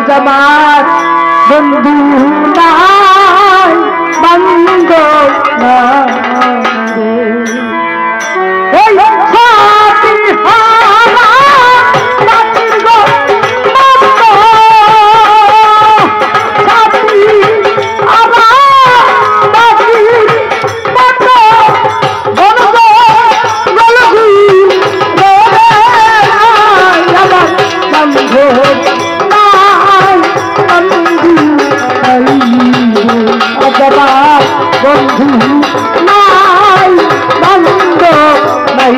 আজ আমার বন্ধু নাই বান্ধব নাই এই সাথী হারা সাথীর গো বন্ধ সাথী হারা সাথীর বন্ধ বন্ধ গলগি রে আমার বান্ধব বন্ধু নাই বান্ধব নাই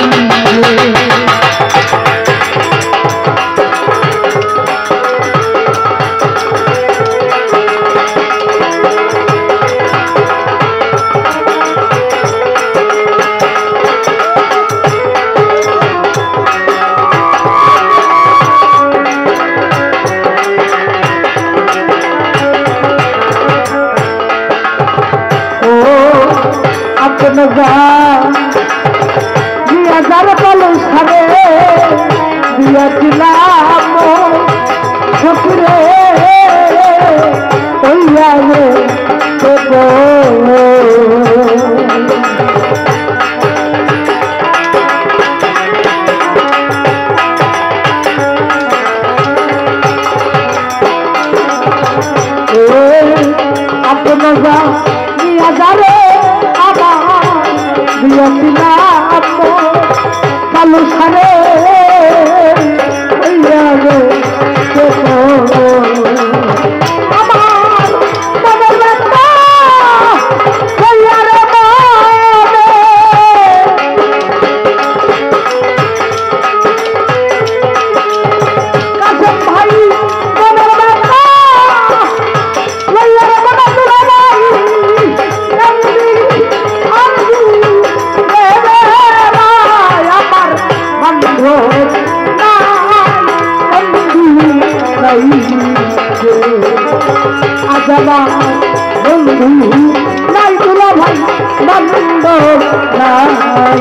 হাজার পালো সারে দিয়াছিলাম ঠকুরে ওইয়ারে আপনার হাজারে আবার দিয়াছিলাম কালো সারে আজাবা বন্ধু নাই তোলা ভাই বান্ধব নাই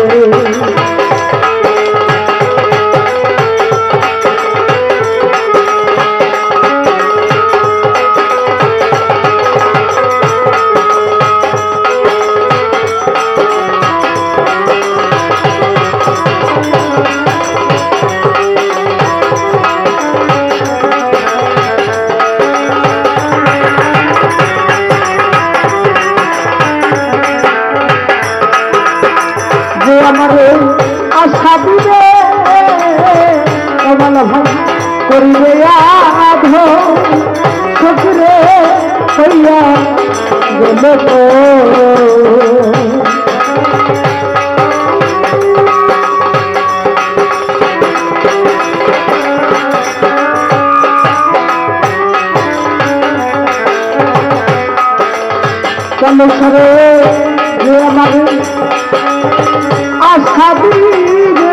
আমারে আশা দিবে কমল ভাই করিবে আধ শ্বশুরে হইয়া গেল চন্দ্রসরে যে আমারে আশা দিবে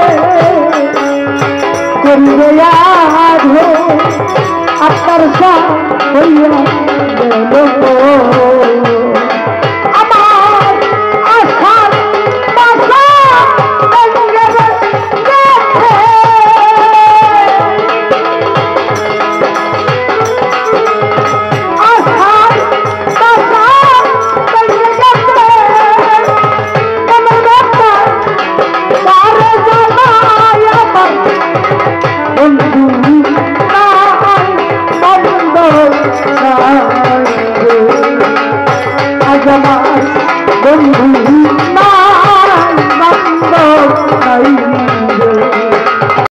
করিবে আধ আপনার সা হইয়া গেল